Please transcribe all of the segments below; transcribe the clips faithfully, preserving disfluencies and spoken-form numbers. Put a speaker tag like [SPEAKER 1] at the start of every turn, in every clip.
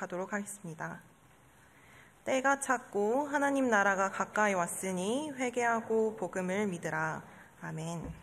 [SPEAKER 1] 교독하도록 하겠습니다. 때가 찼고 하나님 나라가 가까이 왔으니 회개하고 복음을 믿으라. 아멘.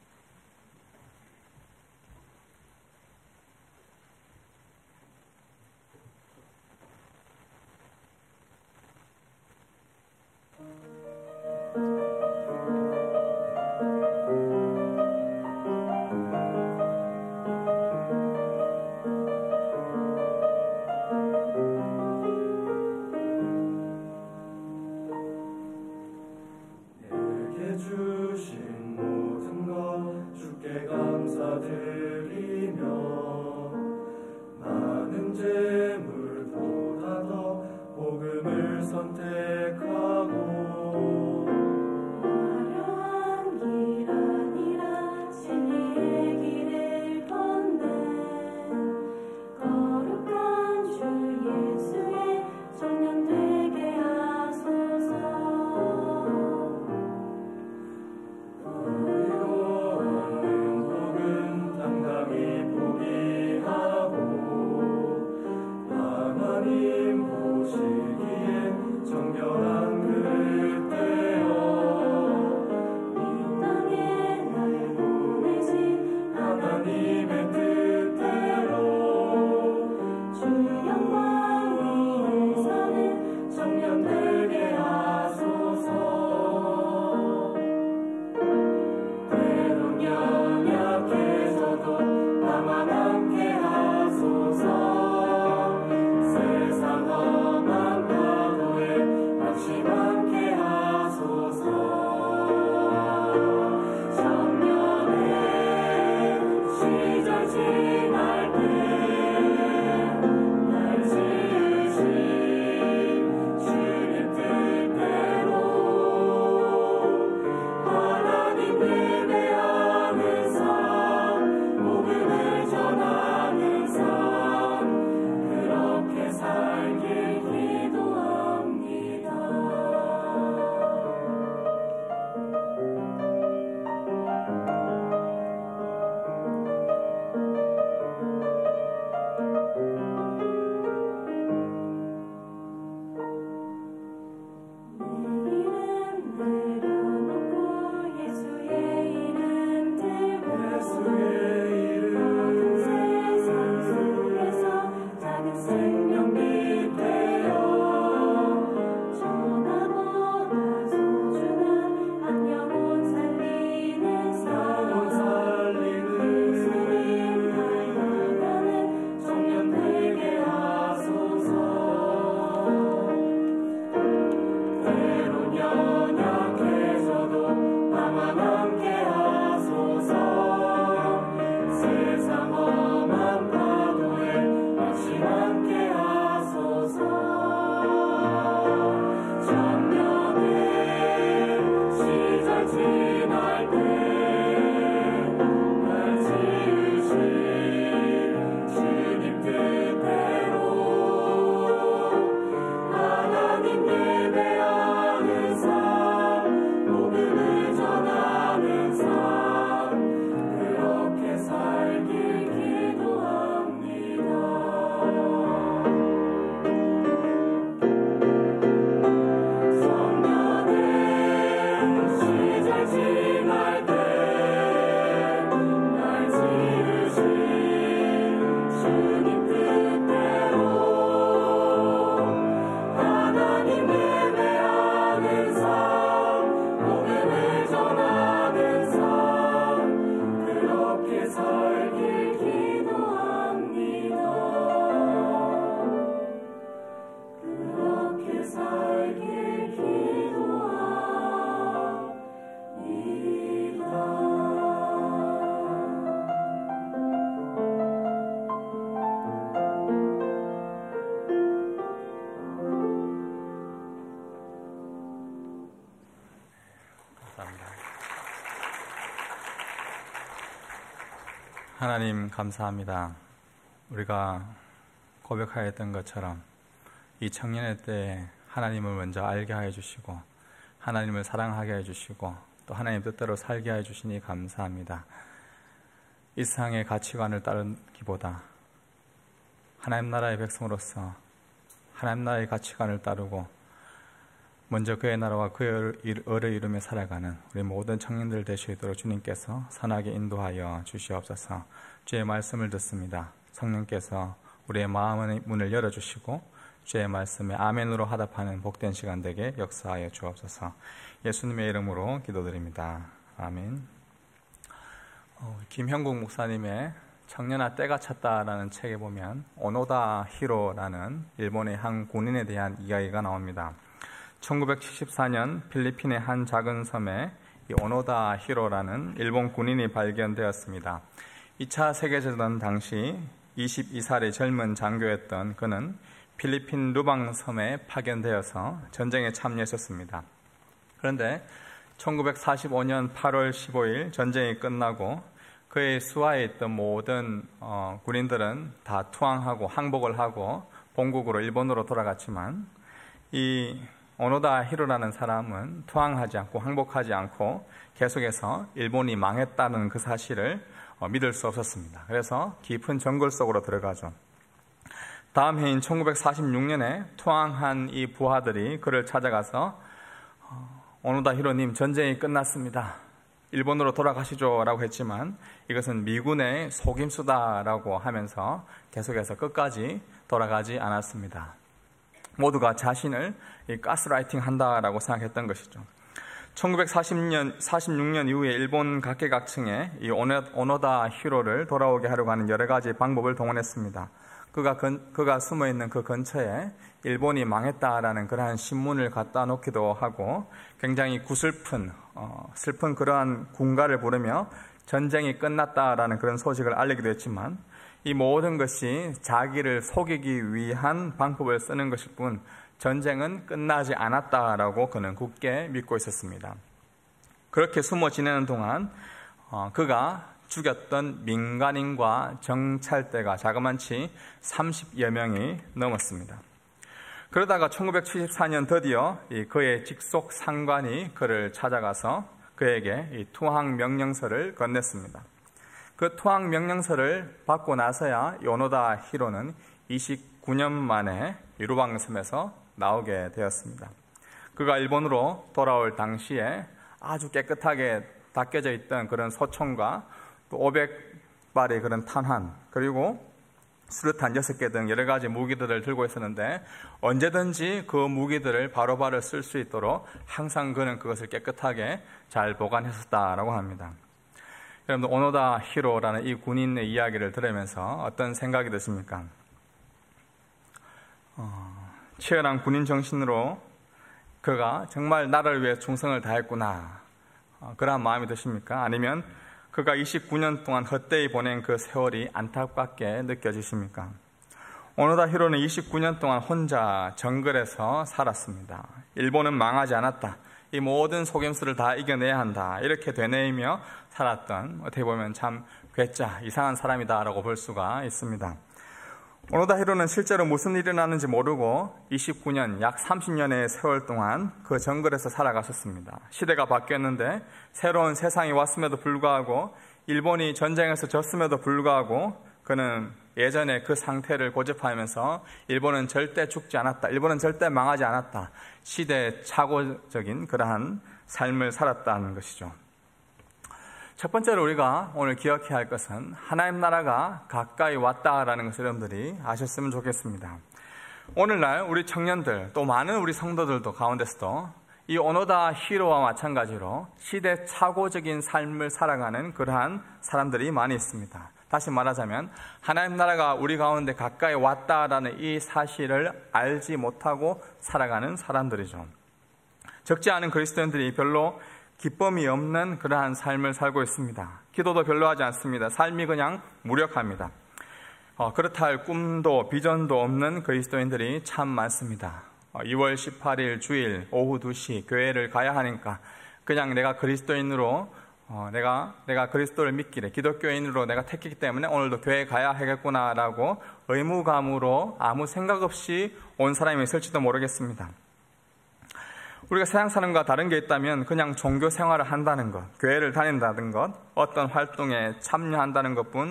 [SPEAKER 2] 하나님 감사합니다. 우리가 고백하였던 것처럼 이 청년의 때에 하나님을 먼저 알게 하여 주시고 하나님을 사랑하게 해 주시고 또 하나님 뜻대로 살게 해 주시니 감사합니다. 이 세상의 가치관을 따르기보다 하나님 나라의 백성으로서 하나님 나라의 가치관을 따르고 먼저 그의 나라와 그의 의를 이루며 살아가는 우리 모든 청년들 되시도록 주님께서 선하게 인도하여 주시옵소서. 주의 말씀을 듣습니다. 성령께서 우리의 마음의 문을 열어주시고 주의 말씀에 아멘으로 화답하는 복된 시간 되게 역사하여 주옵소서. 예수님의 이름으로 기도드립니다. 아멘. 어, 김형국 목사님의 청년아 때가 찼다라는 책에 보면 오노다 히로라는 일본의 한 군인에 대한 이야기가 나옵니다. 천구백칠십사 년 필리핀의 한 작은 섬에 이 오노다 히로라는 일본 군인이 발견되었습니다. 이 차 세계대전 당시 이십두 살의 젊은 장교였던 그는 필리핀 루방 섬에 파견되어서 전쟁에 참여했었습니다. 그런데 천구백사십오 년 팔월 십오일 전쟁이 끝나고 그의 수하에 있던 모든 어, 군인들은 다 투항하고 항복을 하고 본국으로 일본으로 돌아갔지만 이 오노다 히로라는 사람은 투항하지 않고 항복하지 않고 계속해서 일본이 망했다는 그 사실을 어, 믿을 수 없었습니다. 그래서 깊은 정글 속으로 들어가죠. 다음 해인 천구백사십육 년에 투항한 이 부하들이 그를 찾아가서 어, 오노다 히로님 전쟁이 끝났습니다. 일본으로 돌아가시죠 라고 했지만 이것은 미군의 속임수다라고 하면서 계속해서 끝까지 돌아가지 않았습니다. 모두가 자신을 가스라이팅 한다라고 생각했던 것이죠. 천구백사십 년, 사십육 년 이후에 일본 각계각층에 이 오노다 히로를 돌아오게 하려고 하는 여러 가지 방법을 동원했습니다. 그가, 근, 그가 숨어있는 그 근처에 일본이 망했다라는 그러한 신문을 갖다 놓기도 하고 굉장히 구슬픈, 어, 슬픈 그러한 군가를 부르며 전쟁이 끝났다라는 그런 소식을 알리기도 했지만 이 모든 것이 자기를 속이기 위한 방법을 쓰는 것일 뿐 전쟁은 끝나지 않았다라고 그는 굳게 믿고 있었습니다. 그렇게 숨어 지내는 동안 어, 그가 죽였던 민간인과 정찰대가 자그만치 삼십여 명이 넘었습니다. 그러다가 천구백칠십사 년 드디어 이 그의 직속 상관이 그를 찾아가서 그에게 이 투항 명령서를 건넸습니다. 그 투항 명령서를 받고 나서야 오노다 히로는 이십구 년 만에 루방섬에서 나오게 되었습니다. 그가 일본으로 돌아올 당시에 아주 깨끗하게 닦여져 있던 그런 소총과 또 오백 발의 그런 탄환 그리고 수류탄 여섯 개 등 여러 가지 무기들을 들고 있었는데 언제든지 그 무기들을 바로바로 쓸 수 있도록 항상 그는 그것을 깨끗하게 잘 보관했었다라고 합니다. 여러분들 오노다 히로라는 이 군인의 이야기를 들으면서 어떤 생각이 드십니까? 어, 치열한 군인 정신으로 그가 정말 나라를 위해 충성을 다했구나 어, 그러한 마음이 드십니까? 아니면 그가 이십구 년 동안 헛되이 보낸 그 세월이 안타깝게 느껴지십니까? 오노다 히로는 이십구 년 동안 혼자 정글에서 살았습니다. 일본은 망하지 않았다. 이 모든 속임수를 다 이겨내야 한다. 이렇게 되뇌이며 살았던 어떻게 보면 참 괴짜 이상한 사람이다라고 볼 수가 있습니다. 오노다 히로는 실제로 무슨 일이 일어났는지 모르고 이십구 년, 약 삼십 년의 세월 동안 그 정글에서 살아갔었습니다. 시대가 바뀌었는데 새로운 세상이 왔음에도 불구하고 일본이 전쟁에서 졌음에도 불구하고 그는 예전에 그 상태를 고집하면서 일본은 절대 죽지 않았다. 일본은 절대 망하지 않았다. 시대착오적인 그러한 삶을 살았다는 것이죠. 첫 번째로 우리가 오늘 기억해야 할 것은 하나님 나라가 가까이 왔다라는 것을 여러분들이 아셨으면 좋겠습니다. 오늘날 우리 청년들 또 많은 우리 성도들도 가운데서도 이 오노다 히로와 마찬가지로 시대착오적인 삶을 살아가는 그러한 사람들이 많이 있습니다. 다시 말하자면 하나님 나라가 우리 가운데 가까이 왔다라는 이 사실을 알지 못하고 살아가는 사람들이죠. 적지 않은 그리스도인들이 별로 기쁨이 없는 그러한 삶을 살고 있습니다. 기도도 별로 하지 않습니다. 삶이 그냥 무력합니다. 어, 그렇다 할 꿈도 비전도 없는 그리스도인들이 참 많습니다. 어, 이월 십팔일 주일 오후 두 시 교회를 가야 하니까 그냥 내가 그리스도인으로 어, 내가 내가 그리스도를 믿기래 기독교인으로 내가 택했기 때문에 오늘도 교회에 가야 하겠구나라고 의무감으로 아무 생각 없이 온 사람이 있을지도 모르겠습니다. 우리가 세상 사람과 다른 게 있다면 그냥 종교 생활을 한다는 것, 교회를 다닌다는 것, 어떤 활동에 참여한다는 것뿐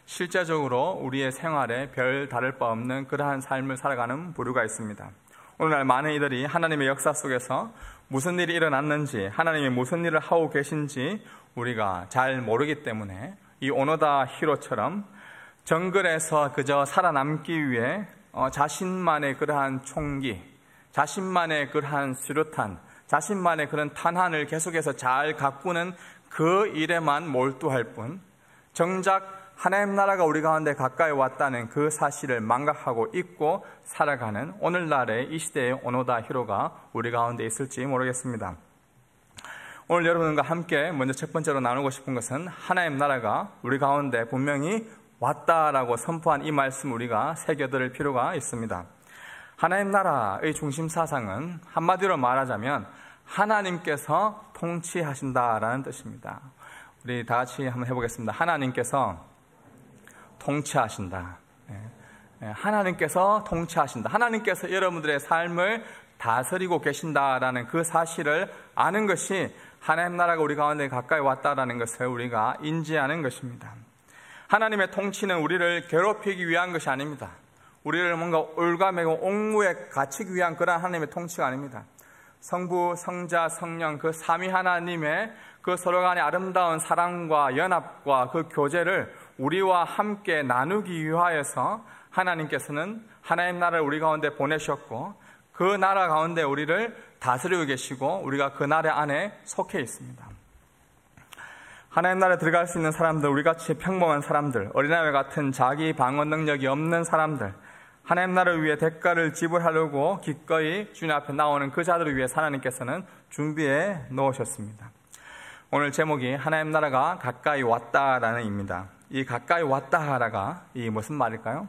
[SPEAKER 2] 실제적으로 우리의 생활에 별 다를 바 없는 그러한 삶을 살아가는 부류가 있습니다. 오늘날 많은 이들이 하나님의 역사 속에서 무슨 일이 일어났는지, 하나님이 무슨 일을 하고 계신지 우리가 잘 모르기 때문에 이 오노다 히로처럼 정글에서 그저 살아남기 위해 어, 자신만의 그러한 총기, 자신만의 그러한 수류탄, 자신만의 그런 탄환을 계속해서 잘 가꾸는 그 일에만 몰두할 뿐, 정작 하나님 나라가 우리 가운데 가까이 왔다는 그 사실을 망각하고 잊고 살아가는 오늘날의 이 시대의 오노다 히로가 우리 가운데 있을지 모르겠습니다. 오늘 여러분과 함께 먼저 첫 번째로 나누고 싶은 것은 하나님 나라가 우리 가운데 분명히 왔다라고 선포한 이 말씀 우리가 새겨들을 필요가 있습니다. 하나님 나라의 중심 사상은 한마디로 말하자면 하나님께서 통치하신다라는 뜻입니다. 우리 다 같이 한번 해보겠습니다. 하나님께서 통치하신다. 하나님께서 통치하신다. 하나님께서 여러분들의 삶을 다스리고 계신다라는 그 사실을 아는 것이 하나님 나라가 우리 가운데 가까이 왔다라는 것을 우리가 인지하는 것입니다. 하나님의 통치는 우리를 괴롭히기 위한 것이 아닙니다. 우리를 뭔가 올가매고 옥무에 갇히기 위한 그런 하나님의 통치가 아닙니다. 성부, 성자, 성령 그 삼위 하나님의 그 서로 간의 아름다운 사랑과 연합과 그 교제를 우리와 함께 나누기 위하여서 하나님께서는 하나님 나라를 우리 가운데 보내셨고 그 나라 가운데 우리를 다스리고 계시고 우리가 그 나라 안에 속해 있습니다. 하나님 나라에 들어갈 수 있는 사람들, 우리같이 평범한 사람들, 어린아이와 같은 자기 방어 능력이 없는 사람들, 하나님 나라를 위해 대가를 지불하려고 기꺼이 주님 앞에 나오는 그 자들을 위해 하나님께서는 준비해 놓으셨습니다. 오늘 제목이 하나님 나라가 가까이 왔다라는 입니다. 이 가까이 왔다라가 이 무슨 말일까요?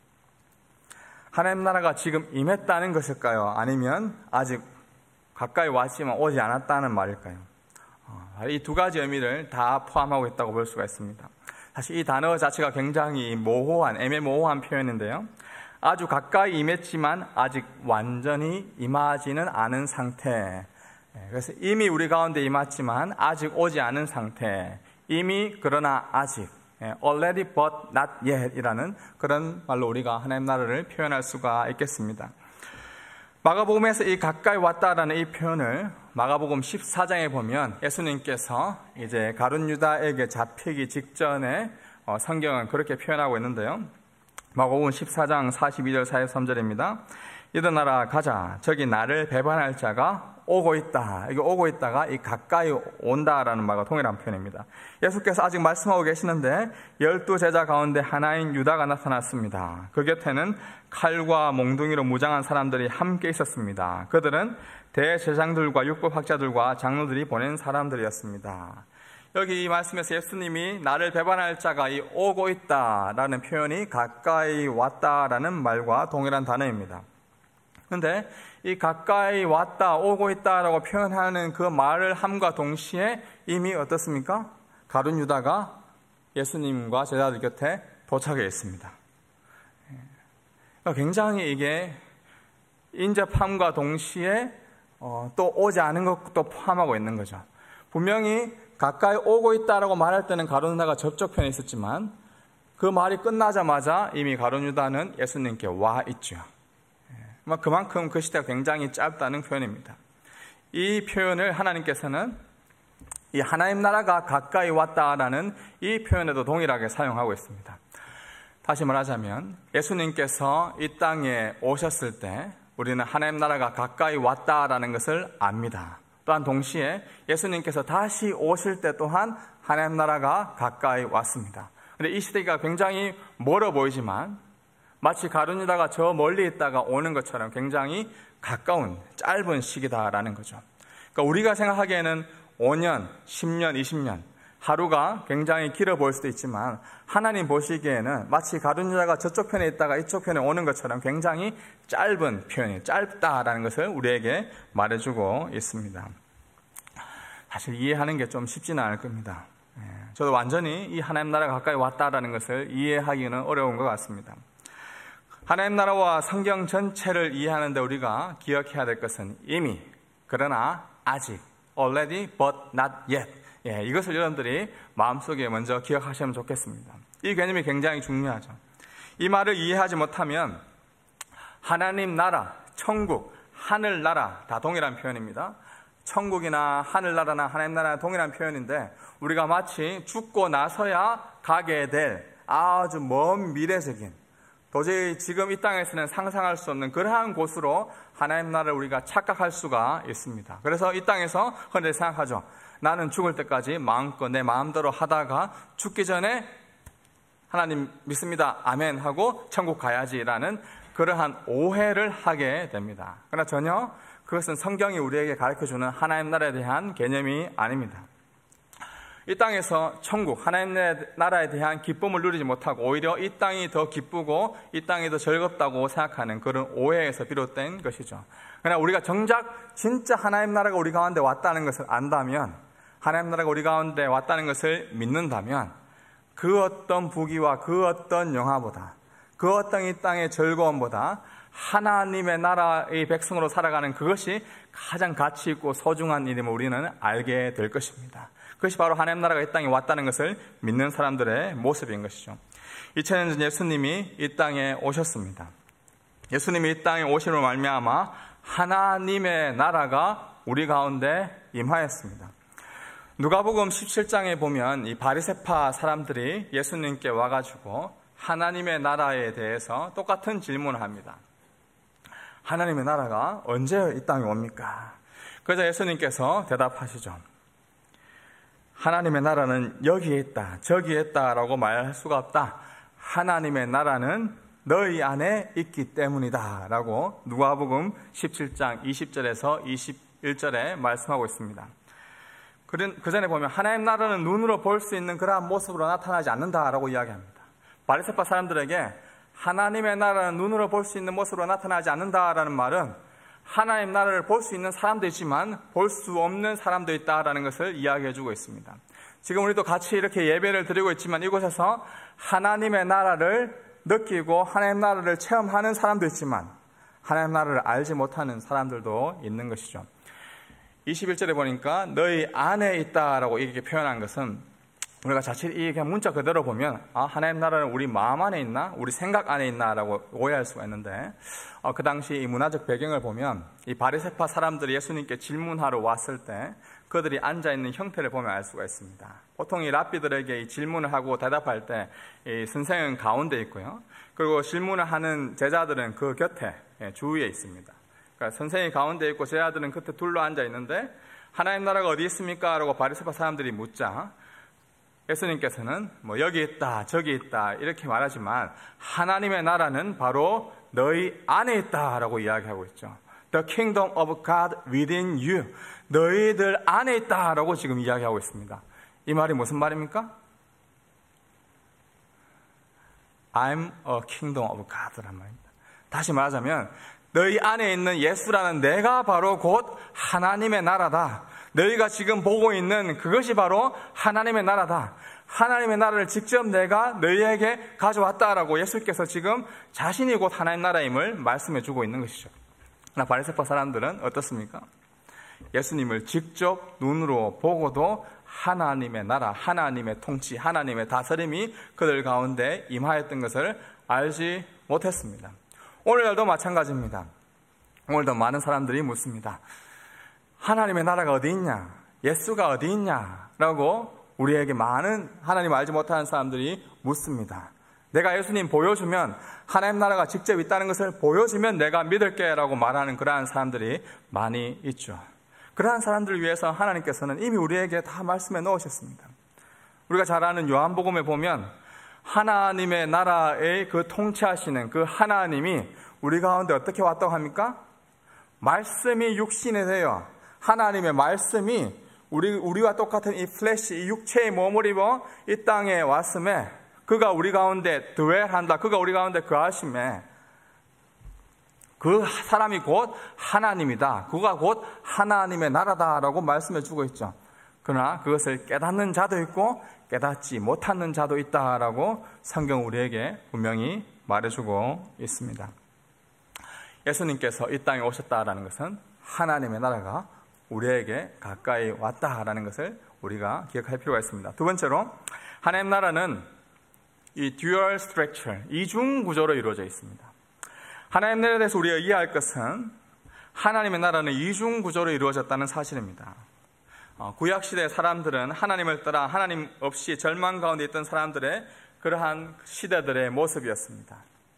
[SPEAKER 2] 하나님 나라가 지금 임했다는 것일까요? 아니면 아직 가까이 왔지만 오지 않았다는 말일까요? 이 두 가지 의미를 다 포함하고 있다고 볼 수가 있습니다. 사실 이 단어 자체가 굉장히 모호한, 애매모호한 표현인데요. 아주 가까이 임했지만 아직 완전히 임하지는 않은 상태. 그래서 이미 우리 가운데 임했지만 아직 오지 않은 상태. 이미 그러나 아직. already but not yet 이라는 그런 말로 우리가 하나님 나라를 표현할 수가 있겠습니다. 마가복음에서 이 가까이 왔다라는 이 표현을 마가복음 십사 장에 보면 예수님께서 이제 가룟 유다에게 잡히기 직전에 성경은 그렇게 표현하고 있는데요. 마가복음 십사 장 사십이 절 사십삼 절입니다. 일어나라 가자. 저기 나를 배반할 자가 오고 있다. 이게 오고 있다가 이 가까이 온다라는 말과 동일한 표현입니다. 예수께서 아직 말씀하고 계시는데 열두 제자 가운데 하나인 유다가 나타났습니다. 그 곁에는 칼과 몽둥이로 무장한 사람들이 함께 있었습니다. 그들은 대제사장들과 율법학자들과 장로들이 보낸 사람들이었습니다. 여기 이 말씀에서 예수님이 나를 배반할 자가 이 오고 있다라는 표현이 가까이 왔다라는 말과 동일한 단어입니다. 그런데 이 가까이 왔다, 오고 있다라고 표현하는 그 말을 함과 동시에 이미 어떻습니까? 가룟 유다가 예수님과 제자들 곁에 도착해 있습니다. 굉장히 이게 인접함과 동시에 또 오지 않은 것도 포함하고 있는 거죠. 분명히 가까이 오고 있다라고 말할 때는 가룟 유다가 접촉편에 있었지만 그 말이 끝나자마자 이미 가룟 유다는 예수님께 와 있죠. 그만큼 그 시대가 굉장히 짧다는 표현입니다. 이 표현을 하나님께서는 이 하나님 나라가 가까이 왔다라는 이 표현에도 동일하게 사용하고 있습니다. 다시 말하자면 예수님께서 이 땅에 오셨을 때 우리는 하나님 나라가 가까이 왔다라는 것을 압니다. 또한 동시에 예수님께서 다시 오실 때 또한 하나님 나라가 가까이 왔습니다. 그런데 이 시대가 굉장히 멀어 보이지만 마치 가룟 유다가 저 멀리 있다가 오는 것처럼 굉장히 가까운 짧은 시기다라는 거죠. 그러니까 우리가 생각하기에는 오 년, 십 년, 이십 년 하루가 굉장히 길어 보일 수도 있지만 하나님 보시기에는 마치 가룟 유다가 저쪽 편에 있다가 이쪽 편에 오는 것처럼 굉장히 짧은 표현이 짧다라는 것을 우리에게 말해주고 있습니다. 사실 이해하는 게 좀 쉽지는 않을 겁니다. 저도 완전히 이 하나님 나라가 가까이 왔다라는 것을 이해하기는 어려운 것 같습니다. 하나님 나라와 성경 전체를 이해하는데 우리가 기억해야 될 것은 이미, 그러나 아직, already but not yet. 예, 이것을 여러분들이 마음속에 먼저 기억하시면 좋겠습니다. 이 개념이 굉장히 중요하죠. 이 말을 이해하지 못하면 하나님 나라, 천국, 하늘나라 다 동일한 표현입니다. 천국이나 하늘나라나 하나님 나라나 동일한 표현인데 우리가 마치 죽고 나서야 가게 될 아주 먼 미래적인, 도저히 지금 이 땅에서는 상상할 수 없는 그러한 곳으로 하나님 나라를 우리가 착각할 수가 있습니다. 그래서 이 땅에서 흔히 생각하죠. 나는 죽을 때까지 마음껏 내 마음대로 하다가 죽기 전에 하나님 믿습니다, 아멘 하고 천국 가야지라는 그러한 오해를 하게 됩니다. 그러나 전혀 그것은 성경이 우리에게 가르쳐주는 하나님 나라에 대한 개념이 아닙니다. 이 땅에서 천국, 하나님 나라에 대한 기쁨을 누리지 못하고 오히려 이 땅이 더 기쁘고 이 땅이 더 즐겁다고 생각하는 그런 오해에서 비롯된 것이죠. 그러나 우리가 정작 진짜 하나님 나라가 우리 가운데 왔다는 것을 안다면, 하나님 나라가 우리 가운데 왔다는 것을 믿는다면 그 어떤 부귀와 그 어떤 영화보다, 그 어떤 이 땅의 즐거움보다 하나님의 나라의 백성으로 살아가는 그것이 가장 가치 있고 소중한 일임을 우리는 알게 될 것입니다. 그것이 바로 하나님 나라가 이 땅에 왔다는 것을 믿는 사람들의 모습인 것이죠. 이천 년 전 예수님이 이 땅에 오셨습니다. 예수님이 이 땅에 오심으로 말미암아 하나님의 나라가 우리 가운데 임하였습니다. 누가복음 십칠 장에 보면 이 바리새파 사람들이 예수님께 와가지고 하나님의 나라에 대해서 똑같은 질문을 합니다. 하나님의 나라가 언제 이 땅에 옵니까? 그래서 예수님께서 대답하시죠. 하나님의 나라는 여기에 있다, 저기에 있다라고 말할 수가 없다. 하나님의 나라는 너희 안에 있기 때문이다 라고 누가복음 십칠 장 이십 절에서 이십일 절에 말씀하고 있습니다. 그 전에 보면 하나님 나라는 눈으로 볼 수 있는 그러한 모습으로 나타나지 않는다라고 이야기합니다. 바리새파 사람들에게 하나님의 나라는 눈으로 볼 수 있는 모습으로 나타나지 않는다라는 말은 하나님 나라를 볼 수 있는 사람도 있지만 볼 수 없는 사람도 있다라는 것을 이야기해 주고 있습니다. 지금 우리도 같이 이렇게 예배를 드리고 있지만 이곳에서 하나님의 나라를 느끼고 하나님 나라를 체험하는 사람도 있지만 하나님 나라를 알지 못하는 사람들도 있는 것이죠. 이십일 절에 보니까 너희 안에 있다라고 이렇게 표현한 것은 우리가 자칫 이 그냥 문자 그대로 보면 아 하나님 나라는 우리 마음 안에 있나? 우리 생각 안에 있나라고 오해할 수가 있는데 어, 그 당시 이 문화적 배경을 보면 이 바리새파 사람들이 예수님께 질문하러 왔을 때 그들이 앉아있는 형태를 보면 알 수가 있습니다. 보통 이 랍비들에게 이 질문을 하고 대답할 때 이 선생은 가운데 있고요. 그리고 질문을 하는 제자들은 그 곁에 주위에 있습니다. 그러니까 선생이 가운데 있고 제자들은 끝에 둘러 앉아 있는데 하나님 나라가 어디 있습니까? 라고 바리새파 사람들이 묻자 예수님께서는 뭐 여기 있다 저기 있다 이렇게 말하지만 하나님의 나라는 바로 너희 안에 있다라고 이야기하고 있죠. The kingdom of God within you. 너희들 안에 있다라고 지금 이야기하고 있습니다. 이 말이 무슨 말입니까? I'm a kingdom of God란 말입니다. 다시 말하자면 너희 안에 있는 예수라는 내가 바로 곧 하나님의 나라다. 너희가 지금 보고 있는 그것이 바로 하나님의 나라다. 하나님의 나라를 직접 내가 너희에게 가져왔다라고 예수께서 지금 자신이 곧 하나님 나라임을 말씀해 주고 있는 것이죠. 그러나 바리새파 사람들은 어떻습니까? 예수님을 직접 눈으로 보고도 하나님의 나라, 하나님의 통치, 하나님의 다스림이 그들 가운데 임하였던 것을 알지 못했습니다. 오늘날도 마찬가지입니다. 오늘도 많은 사람들이 묻습니다. 하나님의 나라가 어디 있냐? 예수가 어디 있냐? 라고 우리에게 많은 하나님 알지 못하는 사람들이 묻습니다. 내가 예수님 보여주면 하나님 나라가 직접 있다는 것을 보여주면 내가 믿을게 라고 말하는 그러한 사람들이 많이 있죠. 그러한 사람들을 위해서 하나님께서는 이미 우리에게 다 말씀해 놓으셨습니다. 우리가 잘 아는 요한복음에 보면 하나님의 나라의 그 통치하시는 그 하나님이 우리 가운데 어떻게 왔다고 합니까? 말씀이 육신이 되어 하나님의 말씀이 우리, 우리와 똑같은 이 플래시, 이 육체의 몸을 입어 이 땅에 왔음에 그가 우리 가운데 드웰한다. 그가 우리 가운데 거하심에 그 사람이 곧 하나님이다. 그가 곧 하나님의 나라다라고 말씀해 주고 있죠. 그러나 그것을 깨닫는 자도 있고 깨닫지 못하는 자도 있다라고 성경 우리에게 분명히 말해주고 있습니다. 예수님께서 이 땅에 오셨다라는 것은 하나님의 나라가 우리에게 가까이 왔다라는 것을 우리가 기억할 필요가 있습니다. 두 번째로 하나님 나라는 이 dual structure, 이중 구조로 이루어져 있습니다. 하나님 나라에 대해서 우리가 이해할 것은 하나님의 나라는 이중 구조로 이루어졌다는 사실입니다. 구약시대의 사람들은 하나님을 떠나 하나님 없이 절망 가운데 있던 사람들의 그러한 시대들의 모습이었습니다.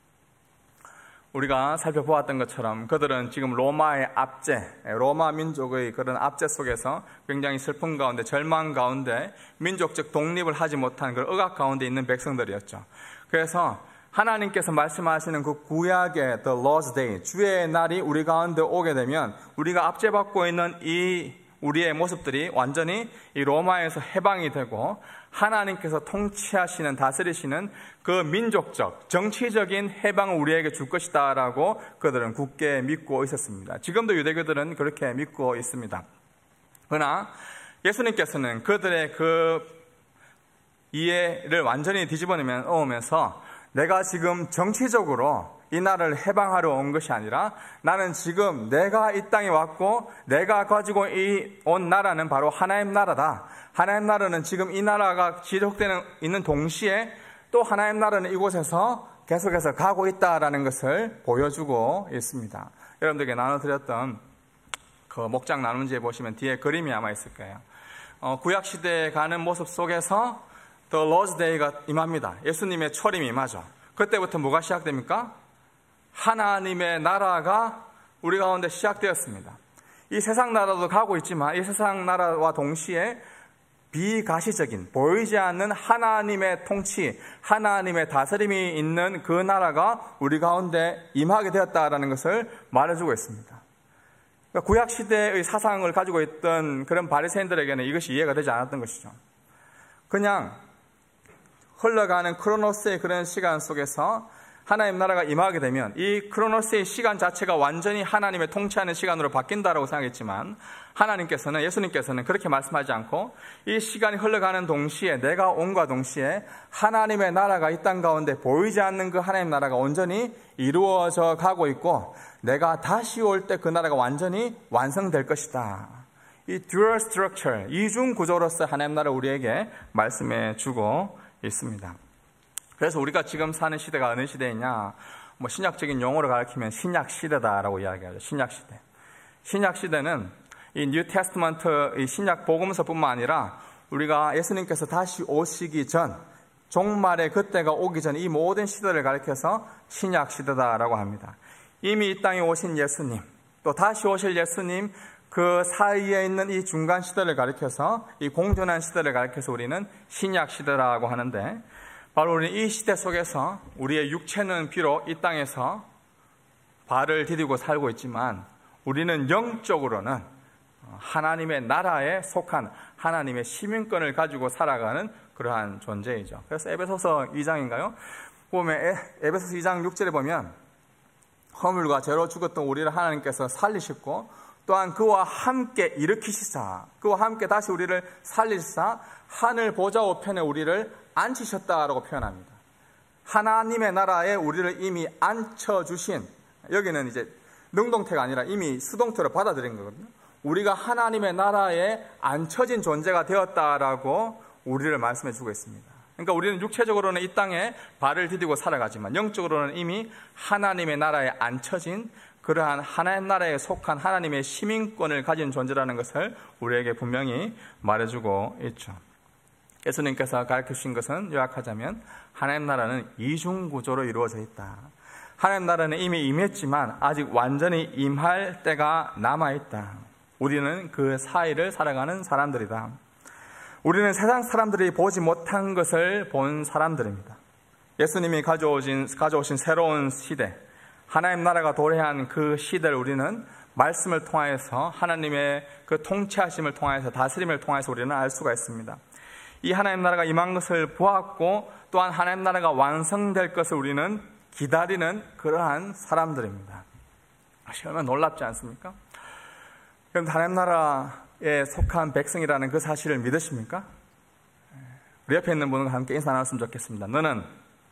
[SPEAKER 2] 우리가 살펴보았던 것처럼 그들은 지금 로마의 압제, 로마 민족의 그런 압제 속에서 굉장히 슬픔 가운데, 절망 가운데 민족적 독립을 하지 못한 그 억압 가운데 있는 백성들이었죠. 그래서 하나님께서 말씀하시는 그 구약의 The Lord's Day, 주의 날이 우리 가운데 오게 되면 우리가 압제받고 있는 이 우리의 모습들이 완전히 이 로마에서 해방이 되고 하나님께서 통치하시는, 다스리시는 그 민족적, 정치적인 해방을 우리에게 줄 것이다 라고 그들은 굳게 믿고 있었습니다. 지금도 유대교들은 그렇게 믿고 있습니다. 그러나 예수님께서는 그들의 그 이해를 완전히 뒤집어내면서 내가 지금 정치적으로 이 나라를 해방하러 온 것이 아니라 나는 지금 내가 이 땅에 왔고 내가 가지고 이 온 나라는 바로 하나님 나라다. 하나님 나라는 지금 이 나라가 지속되는 있는 동시에 또 하나님 나라는 이곳에서 계속해서 가고 있다라는 것을 보여주고 있습니다. 여러분들에게 나눠드렸던 그 목장 나눔지에 보시면 뒤에 그림이 아마 있을 거예요. 어, 구약시대에 가는 모습 속에서 The Lord's Day가 임합니다. 예수님의 초림이 임하죠. 그때부터 뭐가 시작됩니까? 하나님의 나라가 우리 가운데 시작되었습니다. 이 세상 나라도 가고 있지만 이 세상 나라와 동시에 비가시적인, 보이지 않는 하나님의 통치, 하나님의 다스림이 있는 그 나라가 우리 가운데 임하게 되었다라는 것을 말해주고 있습니다. 그러니까 구약시대의 사상을 가지고 있던 그런 바리새인들에게는 이것이 이해가 되지 않았던 것이죠. 그냥 흘러가는 크로노스의 그런 시간 속에서 하나님 나라가 임하게 되면 이 크로노스의 시간 자체가 완전히 하나님의 통치하는 시간으로 바뀐다라고 생각했지만 하나님께서는, 예수님께서는 그렇게 말씀하지 않고 이 시간이 흘러가는 동시에, 내가 온과 동시에 하나님의 나라가 이 땅 가운데 보이지 않는 그 하나님 나라가 온전히 이루어져 가고 있고 내가 다시 올 때 그 나라가 완전히 완성될 것이다. 이 dual structure, 이중 구조로서 하나님 나라를 우리에게 말씀해 주고 있습니다. 그래서 우리가 지금 사는 시대가 어느 시대이냐, 뭐 신약적인 용어로 가리키면 신약 시대다라고 이야기하죠. 신약 시대. 신약 시대는 이 뉴 테스트먼트, 이 신약 복음서뿐만 아니라 우리가 예수님께서 다시 오시기 전, 종말의 그때가 오기 전 이 모든 시대를 가리켜서 신약 시대다라고 합니다. 이미 이 땅에 오신 예수님, 또 다시 오실 예수님, 그 사이에 있는 이 중간 시대를 가리켜서, 이 공존한 시대를 가리켜서 우리는 신약 시대라고 하는데, 바로 우리는 이 시대 속에서 우리의 육체는 비록 이 땅에서 발을 디디고 살고 있지만 우리는 영적으로는 하나님의 나라에 속한 하나님의 시민권을 가지고 살아가는 그러한 존재이죠. 그래서 에베소서 이 장인가요? 보면 에베소서 이 장 육 절에 보면 허물과 죄로 죽었던 우리를 하나님께서 살리셨고 또한 그와 함께 일으키시사, 그와 함께 다시 우리를 살리시사 하늘 보좌 우편에 우리를 앉히셨다라고 표현합니다. 하나님의 나라에 우리를 이미 앉혀주신, 여기는 이제 능동태가 아니라 이미 수동태로 받아들인 거거든요. 우리가 하나님의 나라에 앉혀진 존재가 되었다라고 우리를 말씀해 주고 있습니다. 그러니까 우리는 육체적으로는 이 땅에 발을 디디고 살아가지만 영적으로는 이미 하나님의 나라에 앉혀진 그러한 하나님 나라에 속한 하나님의 시민권을 가진 존재라는 것을 우리에게 분명히 말해주고 있죠. 예수님께서 가르치신 것은 요약하자면 하나님 나라는 이중구조로 이루어져 있다. 하나님 나라는 이미 임했지만 아직 완전히 임할 때가 남아있다. 우리는 그 사이를 살아가는 사람들이다. 우리는 세상 사람들이 보지 못한 것을 본 사람들입니다. 예수님이 가져오신, 가져오신 새로운 시대, 하나님 나라가 도래한 그 시대를 우리는 말씀을 통하여서, 하나님의 그 통치하심을 통하여서, 다스림을 통하여서 우리는 알 수가 있습니다. 이 하나님 나라가 임한 것을 보았고 또한 하나님 나라가 완성될 것을 우리는 기다리는 그러한 사람들입니다. 얼마나 놀랍지 않습니까? 그럼 하나님 나라에 속한 백성이라는 그 사실을 믿으십니까? 우리 옆에 있는 분과 함께 인사 나눴으면 좋겠습니다. 너는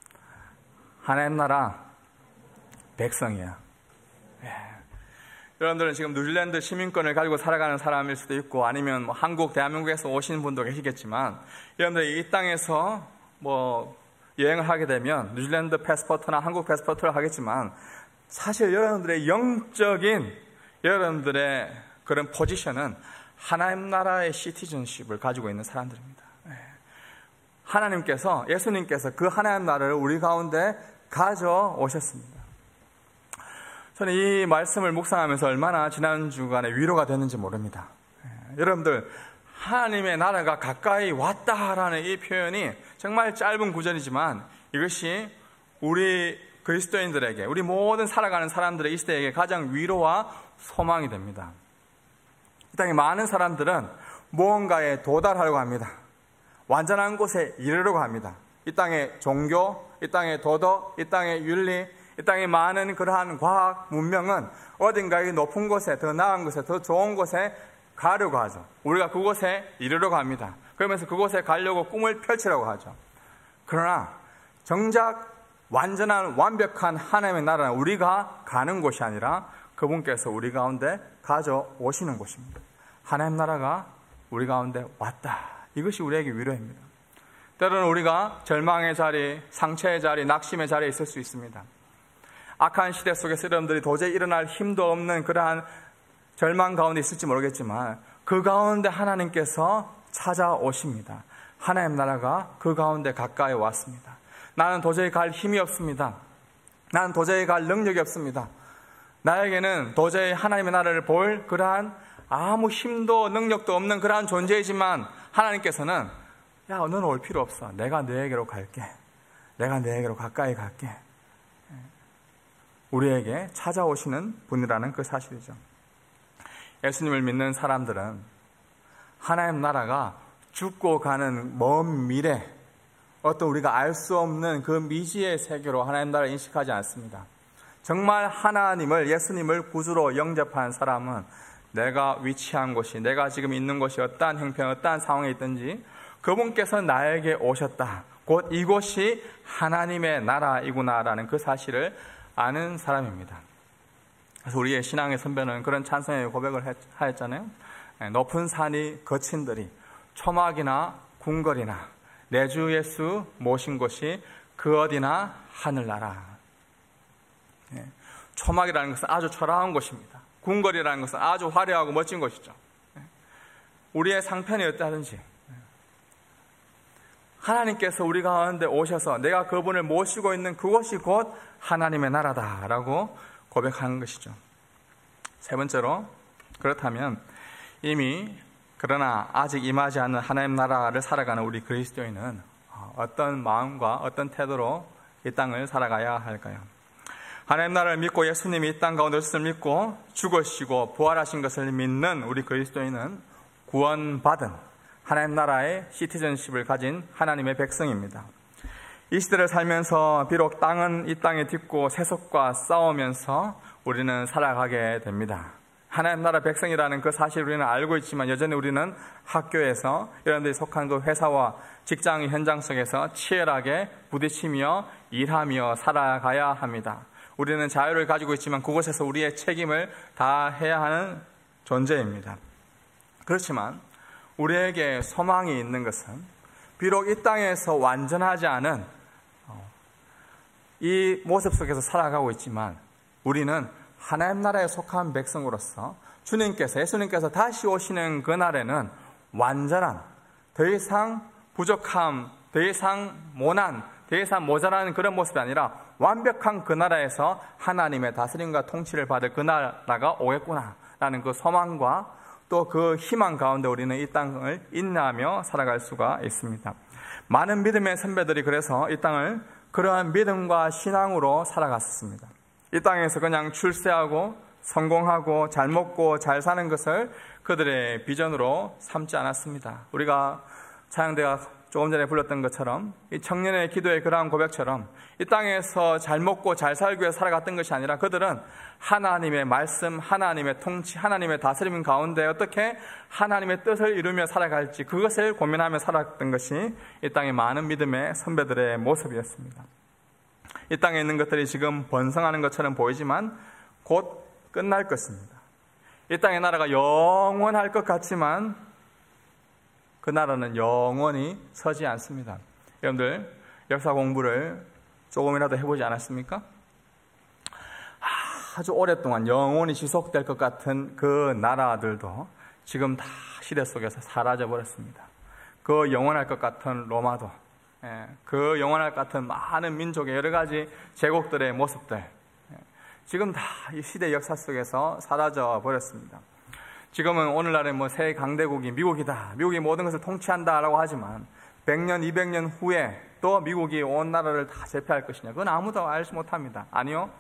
[SPEAKER 2] 하나님 나라 백성이야. 여러분들은 지금 뉴질랜드 시민권을 가지고 살아가는 사람일 수도 있고 아니면 뭐 한국, 대한민국에서 오신 분도 계시겠지만 여러분들 이 땅에서 뭐 여행을 하게 되면 뉴질랜드 패스포트나 한국 패스포트를 하겠지만 사실 여러분들의 영적인 여러분들의 그런 포지션은 하나님 나라의 시티즌십을 가지고 있는 사람들입니다. 하나님께서, 예수님께서 그 하나님 나라를 우리 가운데 가져오셨습니다. 저는 이 말씀을 묵상하면서 얼마나 지난 주간에 위로가 됐는지 모릅니다. 여러분들, 하나님의 나라가 가까이 왔다라는 이 표현이 정말 짧은 구절이지만 이것이 우리 그리스도인들에게, 우리 모든 살아가는 사람들의 이 시대에게 가장 위로와 소망이 됩니다. 이 땅에 많은 사람들은 무언가에 도달하려고 합니다. 완전한 곳에 이르려고 합니다. 이 땅의 종교, 이 땅의 도덕, 이 땅의 윤리, 이 땅의 많은 그러한 과학, 문명은 어딘가에 높은 곳에, 더 나은 곳에, 더 좋은 곳에 가려고 하죠. 우리가 그곳에 이르려고 합니다. 그러면서 그곳에 가려고 꿈을 펼치려고 하죠. 그러나 정작 완전한 완벽한 하나님의 나라는 우리가 가는 곳이 아니라 그분께서 우리 가운데 가져오시는 곳입니다. 하나님 나라가 우리 가운데 왔다. 이것이 우리에게 위로입니다. 때로는 우리가 절망의 자리, 상처의 자리, 낙심의 자리에 있을 수 있습니다. 악한 시대 속에서 여러분들이 도저히 일어날 힘도 없는 그러한 절망 가운데 있을지 모르겠지만 그 가운데 하나님께서 찾아오십니다. 하나님 나라가 그 가운데 가까이 왔습니다. 나는 도저히 갈 힘이 없습니다. 나는 도저히 갈 능력이 없습니다. 나에게는 도저히 하나님의 나라를 볼 그러한 아무 힘도 능력도 없는 그러한 존재이지만 하나님께서는 야, 너는 올 필요 없어. 내가 너에게로 갈게. 내가 너에게로 가까이 갈게. 우리에게 찾아오시는 분이라는 그 사실이죠. 예수님을 믿는 사람들은 하나님 나라가 죽고 가는 먼 미래, 어떤 우리가 알 수 없는 그 미지의 세계로 하나님 나라를 인식하지 않습니다. 정말 하나님을, 예수님을 구주로 영접한 사람은 내가 위치한 곳이, 내가 지금 있는 곳이 어떠한 형편, 어떠한 상황에 있든지 그분께서 나에게 오셨다. 곧 이곳이 하나님의 나라이구나라는 그 사실을 아는 사람입니다. 그래서 우리의 신앙의 선배는 그런 찬송의 고백을 하였잖아요. 높은 산이 거친 들이 초막이나 궁궐이나 내 주 예수 모신 곳이 그 어디나 하늘나라. 초막이라는 것은 아주 초라한 곳입니다. 궁궐이라는 것은 아주 화려하고 멋진 곳이죠. 우리의 상편이 어떠하든지 하나님께서 우리 가운데 오셔서 내가 그분을 모시고 있는 그곳이 곧 하나님의 나라다라고 고백하는 것이죠. 세 번째로, 그렇다면 이미 그러나 아직 임하지 않는 하나님 나라를 살아가는 우리 그리스도인은 어떤 마음과 어떤 태도로 이 땅을 살아가야 할까요? 하나님 나라를 믿고 예수님이 이 땅 가운데 오셨을 믿고 죽으시고 부활하신 것을 믿는 우리 그리스도인은 구원받은 하나님 나라의 시티즌십을 가진 하나님의 백성입니다. 이 시대를 살면서 비록 땅은 이 땅에 딛고 세속과 싸우면서 우리는 살아가게 됩니다. 하나님 나라 백성이라는 그 사실을 우리는 알고 있지만 여전히 우리는 학교에서 여러분들이 속한 그 회사와 직장의 현장 속에서 치열하게 부딪히며 일하며 살아가야 합니다. 우리는 자유를 가지고 있지만 그곳에서 우리의 책임을 다해야 하는 존재입니다. 그렇지만 우리에게 소망이 있는 것은 비록 이 땅에서 완전하지 않은 이 모습 속에서 살아가고 있지만 우리는 하나님 나라에 속한 백성으로서 주님께서, 예수님께서 다시 오시는 그날에는 완전한, 더 이상 부족함, 더 이상 모난, 더 이상 모자라는 그런 모습이 아니라 완벽한 그 나라에서 하나님의 다스림과 통치를 받을 그 나라가 오겠구나라는 그 소망과 또 그 희망 가운데 우리는 이 땅을 인내하며 살아갈 수가 있습니다. 많은 믿음의 선배들이 그래서 이 땅을 그러한 믿음과 신앙으로 살아갔습니다. 이 땅에서 그냥 출세하고 성공하고 잘 먹고 잘 사는 것을 그들의 비전으로 삼지 않았습니다. 우리가 찬양대가 조금 전에 불렀던 것처럼 이 청년의 기도의 그러한 고백처럼 이 땅에서 잘 먹고 잘 살기 위해 살아갔던 것이 아니라 그들은 하나님의 말씀, 하나님의 통치, 하나님의 다스림 가운데 어떻게 하나님의 뜻을 이루며 살아갈지 그것을 고민하며 살았던 것이 이 땅의 많은 믿음의 선배들의 모습이었습니다. 이 땅에 있는 것들이 지금 번성하는 것처럼 보이지만 곧 끝날 것입니다. 이 땅의 나라가 영원할 것 같지만 그 나라는 영원히 서지 않습니다. 여러분들, 역사 공부를 조금이라도 해보지 않았습니까? 아주 오랫동안 영원히 지속될 것 같은 그 나라들도 지금 다 시대 속에서 사라져버렸습니다. 그 영원할 것 같은 로마도, 그 영원할 것 같은 많은 민족의 여러 가지 제국들의 모습들, 지금 다 이 시대 역사 속에서 사라져버렸습니다. 지금은 오늘날의 뭐 새 강대국이 미국이다, 미국이 모든 것을 통치한다라고 하지만 백 년, 이백 년 후에 또 미국이 온 나라를 다 제패할 것이냐, 그건 아무도 알지 못합니다. 아니요,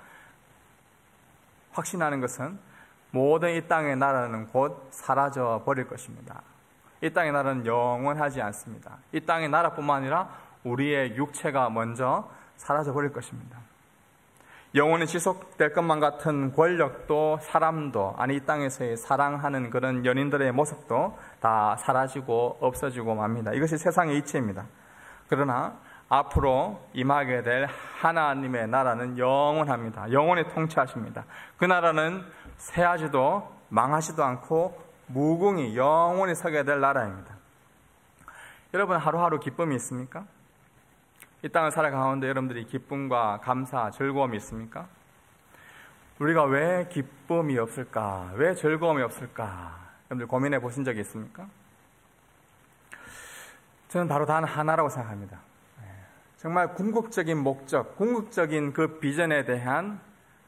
[SPEAKER 2] 확신하는 것은 모든 이 땅의 나라는 곧 사라져 버릴 것입니다. 이 땅의 나라는 영원하지 않습니다. 이 땅의 나라뿐만 아니라 우리의 육체가 먼저 사라져 버릴 것입니다. 영원히 지속될 것만 같은 권력도 사람도, 아니 이 땅에서의 사랑하는 그런 연인들의 모습도 다 사라지고 없어지고 맙니다. 이것이 세상의 이치입니다. 그러나 앞으로 임하게 될 하나님의 나라는 영원합니다. 영원히 통치하십니다. 그 나라는 쇠하지도 망하지도 않고 무궁히 영원히 서게 될 나라입니다. 여러분, 하루하루 기쁨이 있습니까? 이 땅을 살아가는데 여러분들이 기쁨과 감사, 즐거움이 있습니까? 우리가 왜 기쁨이 없을까? 왜 즐거움이 없을까? 여러분들 고민해 보신 적이 있습니까? 저는 바로 단 하나라고 생각합니다. 정말 궁극적인 목적, 궁극적인 그 비전에 대한,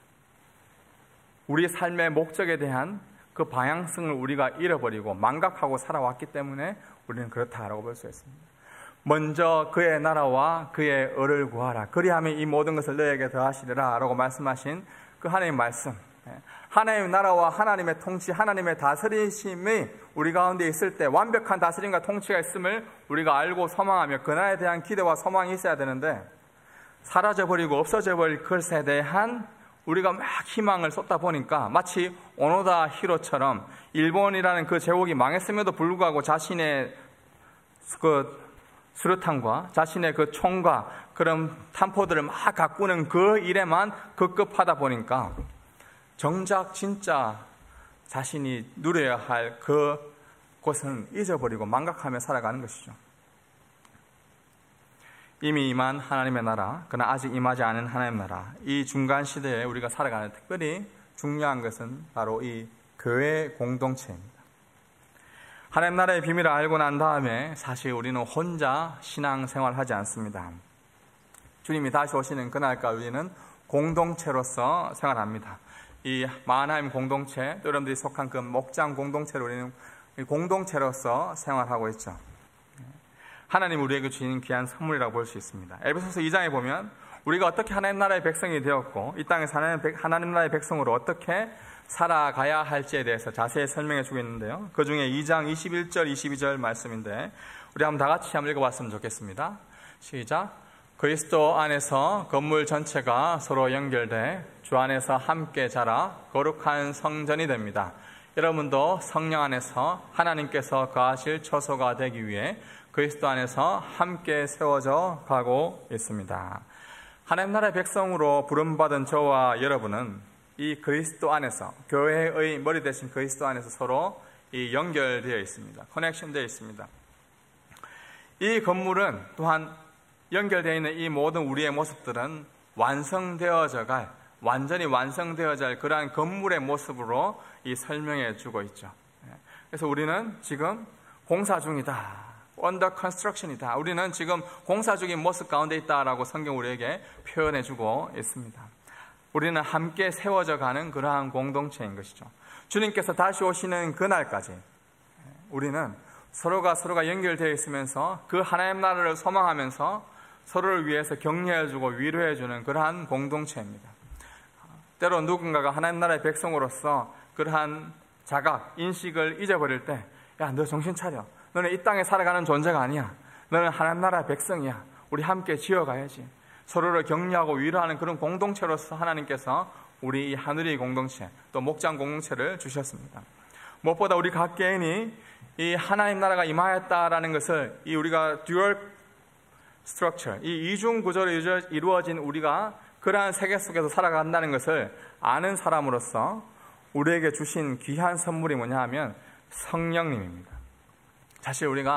[SPEAKER 2] 우리 삶의 목적에 대한 그 방향성을 우리가 잃어버리고 망각하고 살아왔기 때문에 우리는 그렇다라고 볼 수 있습니다. 먼저 그의 나라와 그의 의를 구하라, 그리하면 이 모든 것을 너에게 더하시리라 라고 말씀하신 그 하나님의 말씀, 하나님의 나라와 하나님의 통치, 하나님의 다스리심이 우리 가운데 있을 때 완벽한 다스림과 통치가 있음을 우리가 알고 소망하며 그 나라에 대한 기대와 소망이 있어야 되는데, 사라져버리고 없어져버릴 것에 대한 우리가 막 희망을 쏟다 보니까 마치 오노다 히로처럼 일본이라는 그 제국이 망했음에도 불구하고 자신의 그 수류탄과 자신의 그 총과 그런 탄포들을 막 가꾸는 그 일에만 급급하다 보니까 정작 진짜 자신이 누려야 할 그 곳은 잊어버리고 망각하며 살아가는 것이죠. 이미 임한 하나님의 나라, 그러나 아직 임하지 않은 하나님의 나라, 이 중간 시대에 우리가 살아가는 특별히 중요한 것은 바로 이 교회 공동체입니다. 하나님 나라의 비밀을 알고 난 다음에 사실 우리는 혼자 신앙생활을 하지 않습니다. 주님이 다시 오시는 그날까지 우리는 공동체로서 생활합니다. 이 마하나임 공동체, 여러분들이 속한 그 목장 공동체로 우리는 공동체로서 생활하고 있죠. 하나님 우리에게 주신 귀한 선물이라고 볼 수 있습니다. 에베소서 이 장에 보면 우리가 어떻게 하나님 나라의 백성이 되었고 이 땅에서 하나님 나라의 백성으로 어떻게 살아가야 할지에 대해서 자세히 설명해 주고 있는데요. 그 중에 이 장 이십일 절 이십이 절 말씀인데 우리 한번 다 같이 한번 읽어봤으면 좋겠습니다. 시작. 그리스도 안에서 건물 전체가 서로 연결돼 주 안에서 함께 자라 거룩한 성전이 됩니다. 여러분도 성령 안에서 하나님께서 거하실 처소가 되기 위해 그리스도 안에서 함께 세워져 가고 있습니다. 하나님 나라의 백성으로 부름받은 저와 여러분은 이 그리스도 안에서, 교회의 머리 대신 그리스도 안에서 서로 이 연결되어 있습니다. 커넥션되어 있습니다. 이 건물은 또한 연결되어 있는 이 모든 우리의 모습들은 완성되어져 갈, 완전히 완성되어져 갈 그러한 건물의 모습으로 이 설명해 주고 있죠. 그래서 우리는 지금 공사 중이다. under construction이다. 우리는 지금 공사 중인 모습 가운데 있다라고 성경 우리에게 표현해 주고 있습니다. 우리는 함께 세워져 가는 그러한 공동체인 것이죠. 주님께서 다시 오시는 그날까지 우리는 서로가 서로가 연결되어 있으면서 그 하나님 나라를 소망하면서 서로를 위해서 격려해주고 위로해주는 그러한 공동체입니다. 때로 누군가가 하나님 나라의 백성으로서 그러한 자각, 인식을 잊어버릴 때 야, 너 정신 차려. 너는 이 땅에 살아가는 존재가 아니야. 너는 하나님 나라의 백성이야. 우리 함께 지어가야지. 서로를 격려하고 위로하는 그런 공동체로서 하나님께서 우리 이 하늘의 공동체, 또 목장 공동체를 주셨습니다. 무엇보다 우리 각 개인이 이 하나님 나라가 임하였다라는 것을 이 우리가 듀얼 스트럭처, 이 이중 구조로 이루어진 우리가 그러한 세계 속에서 살아간다는 것을 아는 사람으로서 우리에게 주신 귀한 선물이 뭐냐 하면 성령님입니다. 사실 우리가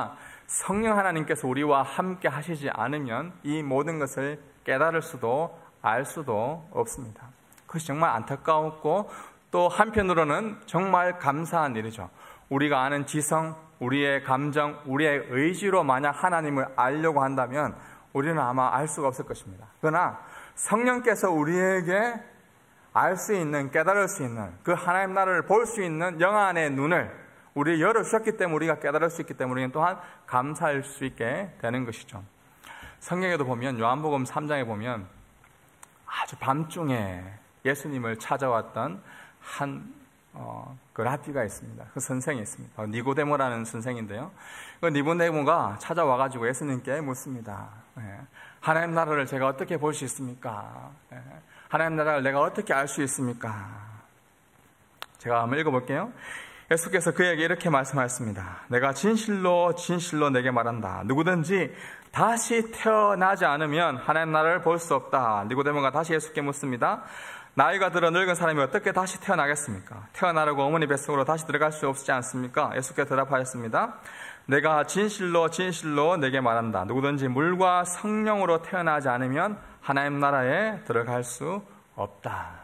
[SPEAKER 2] 성령 하나님께서 우리와 함께 하시지 않으면 이 모든 것을 깨달을 수도 알 수도 없습니다. 그것이 정말 안타까웠고 또 한편으로는 정말 감사한 일이죠. 우리가 아는 지성, 우리의 감정, 우리의 의지로 만약 하나님을 알려고 한다면 우리는 아마 알 수가 없을 것입니다. 그러나 성령께서 우리에게 알 수 있는, 깨달을 수 있는 그 하나님 나라를 볼 수 있는 영안의 눈을 우리 열어주셨기 때문에 우리가 깨달을 수 있기 때문에 우리는 또한 감사할 수 있게 되는 것이죠. 성경에도 보면 요한복음 삼 장에 보면 아주 밤중에 예수님을 찾아왔던 한 어, 그 라비가 있습니다. 그 선생이 있습니다. 니고데모라는 선생인데요. 그 니고데모가 찾아와가지고 예수님께 묻습니다. 예. 하나님 나라를 제가 어떻게 볼 수 있습니까? 예. 하나님 나라를 내가 어떻게 알 수 있습니까? 제가 한번 읽어볼게요. 예수께서 그에게 이렇게 말씀하셨습니다. 내가 진실로 진실로 내게 말한다. 누구든지 다시 태어나지 않으면 하나님 나라를 볼 수 없다. 니고데모가 다시 예수께 묻습니다. 나이가 들어 늙은 사람이 어떻게 다시 태어나겠습니까? 태어나려고 어머니 뱃속으로 다시 들어갈 수 없지 않습니까? 예수께 대답하였습니다. 내가 진실로 진실로 내게 말한다. 누구든지 물과 성령으로 태어나지 않으면 하나님 나라에 들어갈 수 없다.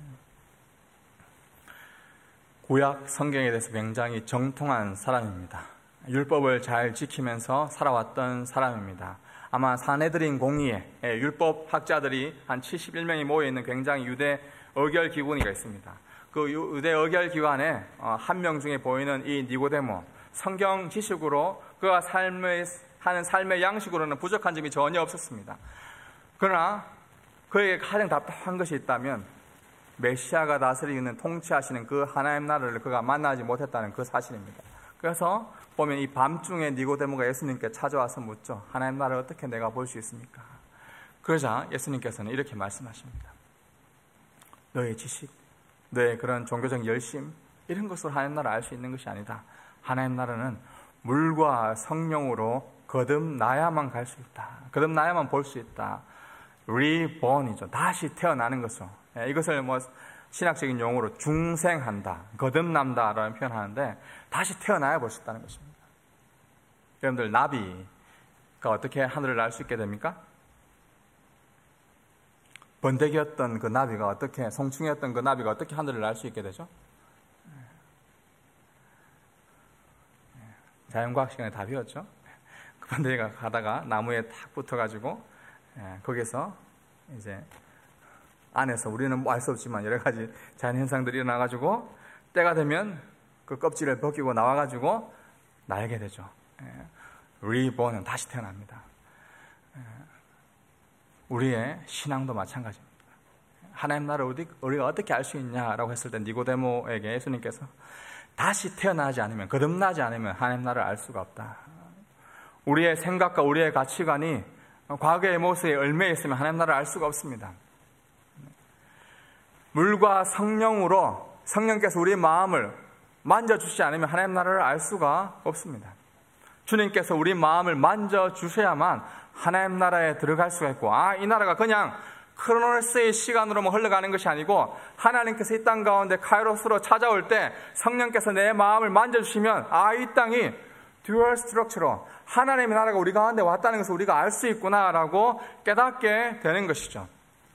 [SPEAKER 2] 구약 성경에 대해서 굉장히 정통한 사람입니다. 율법을 잘 지키면서 살아왔던 사람입니다. 아마 사내들인 공의회, 율법 학자들이 한 칠십일 명이 모여있는 굉장히 유대 의결 기구가 있습니다. 그 유대 의결 기관에 한 명 중에 보이는 이 니고데모, 성경 지식으로 그가 삶의, 하는 삶의 양식으로는 부족한 점이 전혀 없었습니다. 그러나 그에게 가장 답답한 것이 있다면 메시아가 다스리는 통치하시는 그 하나님 나라를 그가 만나지 못했다는 그 사실입니다. 그래서 보면 이 밤중에 니고데모가 예수님께 찾아와서 묻죠. 하나님 나라를 어떻게 내가 볼 수 있습니까? 그러자 예수님께서는 이렇게 말씀하십니다. 너의 지식, 너의 그런 종교적 열심, 이런 것으로 하나님 나라를 알 수 있는 것이 아니다. 하나님 나라는 물과 성령으로 거듭나야만 갈 수 있다. 거듭나야만 볼 수 있다. reborn이죠. 다시 태어나는 것으로. 이것을 뭐 신학적인 용어로 중생한다, 거듭난다라는 표현하는데 다시 태어나야 볼 수 있다는 것입니다. 여러분들, 나비가 어떻게 하늘을 날 수 있게 됩니까? 번데기였던 그 나비가 어떻게, 송충이였던 그 나비가 어떻게 하늘을 날 수 있게 되죠? 자연과학 시간에 다 배웠죠? 그 번데기가 가다가 나무에 탁 붙어가지고 거기서 이제 안에서 우리는 뭐 알 수 없지만 여러 가지 자연 현상들이 일어나가지고 때가 되면 그 껍질을 벗기고 나와가지고 날게 되죠. 리본은 다시 태어납니다. 우리의 신앙도 마찬가지입니다. 하나님 나라를 우리가 어떻게 알 수 있냐라고 했을 때 니고데모에게 예수님께서 다시 태어나지 않으면, 거듭나지 않으면 하나님 나라를 알 수가 없다. 우리의 생각과 우리의 가치관이 과거의 모습에 얽매여 있으면 하나님 나라를 알 수가 없습니다. 물과 성령으로 성령께서 우리의 마음을 만져주시지 않으면 하나님 나라를 알 수가 없습니다. 주님께서 우리 마음을 만져주셔야만 하나님 나라에 들어갈 수가 있고, 아, 이 나라가 그냥 크로노스의 시간으로만 흘러가는 것이 아니고 하나님께서 이 땅 가운데 카이로스로 찾아올 때 성령께서 내 마음을 만져주시면, 아, 이 땅이 듀얼 스트럭처로 하나님의 나라가 우리 가운데 왔다는 것을 우리가 알 수 있구나라고 깨닫게 되는 것이죠.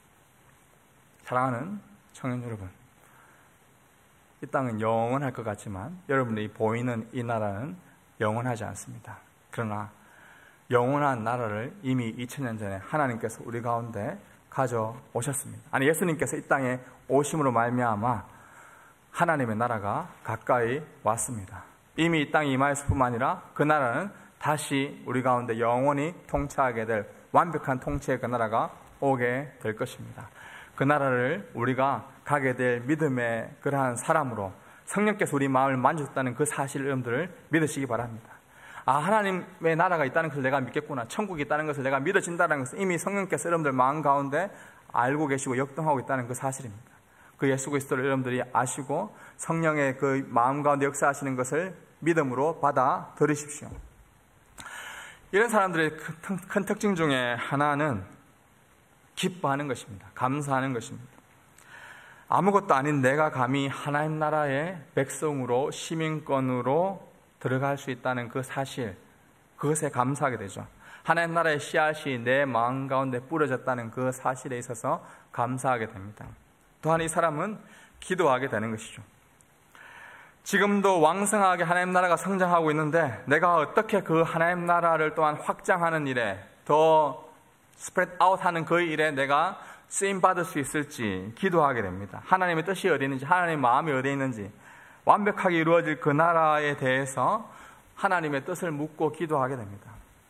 [SPEAKER 2] 사랑하는 청년 여러분, 이 땅은 영원할 것 같지만 여러분들이 보이는 이 나라는 영원하지 않습니다. 그러나 영원한 나라를 이미 이천 년 전에 하나님께서 우리 가운데 가져오셨습니다. 아니, 예수님께서 이 땅에 오심으로 말미암아 하나님의 나라가 가까이 왔습니다. 이미 이 땅에 임하였을 뿐만 아니라 그 나라는 다시 우리 가운데 영원히 통치하게 될 완벽한 통치의 그 나라가 오게 될 것입니다. 그 나라를 우리가 가게 될 믿음의 그러한 사람으로 성령께서 우리 마음을 만졌다는 그 사실 여러분들을 믿으시기 바랍니다. 아, 하나님의 나라가 있다는 것을 내가 믿겠구나, 천국이 있다는 것을 내가 믿어진다는 것을 이미 성령께서 여러분들 마음 가운데 알고 계시고 역동하고 있다는 그 사실입니다. 그 예수 그리스도를 여러분들이 아시고 성령의 그 마음 가운데 역사하시는 것을 믿음으로 받아들이십시오. 이런 사람들의 큰 특징 중에 하나는 기뻐하는 것입니다. 감사하는 것입니다. 아무것도 아닌 내가 감히 하나님 나라의 백성으로, 시민권으로 들어갈 수 있다는 그 사실, 그것에 감사하게 되죠. 하나님 나라의 씨앗이 내 마음 가운데 뿌려졌다는 그 사실에 있어서 감사하게 됩니다. 또한 이 사람은 기도하게 되는 것이죠. 지금도 왕성하게 하나님 나라가 성장하고 있는데 내가 어떻게 그 하나님 나라를 또한 확장하는 일에, 더 스프레드 아웃하는 그 일에 내가 쓰임받을 수 있을지 기도하게 됩니다. 하나님의 뜻이 어디 있는지, 하나님의 마음이 어디 있는지, 완벽하게 이루어질 그 나라에 대해서 하나님의 뜻을 묻고 기도하게 됩니다.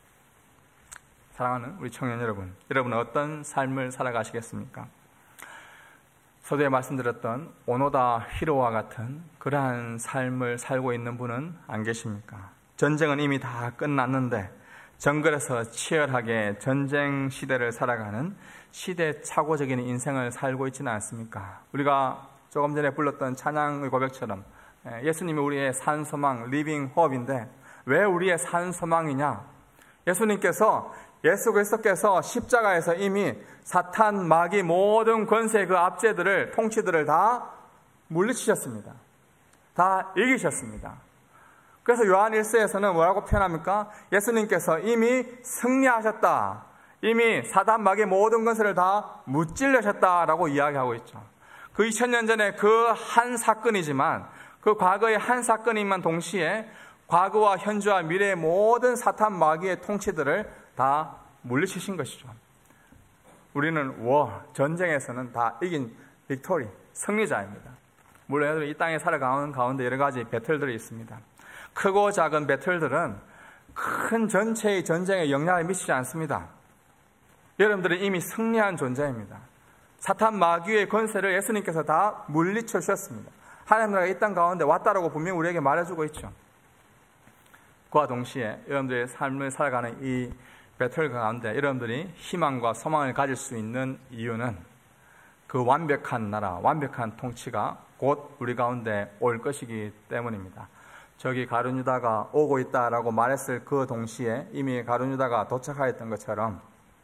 [SPEAKER 2] 사랑하는 우리 청년 여러분, 여러분은 어떤 삶을 살아가시겠습니까? 서두에 말씀드렸던 오노다 히로와 같은 그러한 삶을 살고 있는 분은 안 계십니까? 전쟁은 이미 다 끝났는데 정글에서 치열하게 전쟁 시대를 살아가는 시대착오적인 인생을 살고 있지는 않습니까? 우리가 조금 전에 불렀던 찬양의 고백처럼 예수님이 우리의 산소망, 리빙 호흡인데 왜 우리의 산소망이냐? 예수님께서, 예수 그리스도께서 십자가에서 이미 사탄, 마귀, 모든 권세 그 압제들을, 통치들을 다 물리치셨습니다. 다 이기셨습니다. 그래서 요한 일서에서는 뭐라고 표현합니까? 예수님께서 이미 승리하셨다. 이미 사단, 마귀, 모든 권세를 다 무찔러셨다라고 이야기하고 있죠. 그 이천 년 전에 그 한 사건이지만, 그 과거의 한 사건이지만 동시에 과거와 현재와 미래의 모든 사탄, 마귀의 통치들을 다 물리치신 것이죠. 우리는 워, 전쟁에서는 다 이긴 빅토리, 승리자입니다. 물론 이 땅에 살아가는 가운데 여러 가지 배틀들이 있습니다. 크고 작은 배틀들은 큰 전체의 전쟁에 영향을 미치지 않습니다. 여러분들은 이미 승리한 존재입니다. 사탄 마귀의 권세를 예수님께서 다 물리쳐 주셨습니다. 하나님 나라가 이 땅 가운데 왔다라고 분명히 우리에게 말해주고 있죠. 그와 동시에 여러분들의 삶을 살아가는 이 배틀 가운데 여러분들이 희망과 소망을 가질 수 있는 이유는 그 완벽한 나라, 완벽한 통치가 곧 우리 가운데 올 것이기 때문입니다. 저기 가룟 유다가 오고 있다라고 말했을 그 동시에 이미 가룟 유다가 도착하였던 것처럼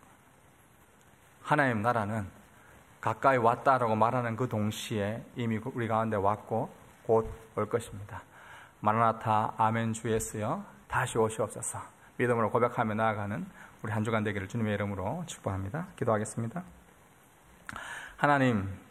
[SPEAKER 2] 하나님 나라는 가까이 왔다라고 말하는 그 동시에 이미 우리 가운데 왔고 곧 올 것입니다. 마라나타 아멘 주 예수여 다시 오시옵소서. 믿음으로 고백하며 나아가는 우리 한 주간 되기를 주님의 이름으로 축복합니다. 기도하겠습니다. 하나님,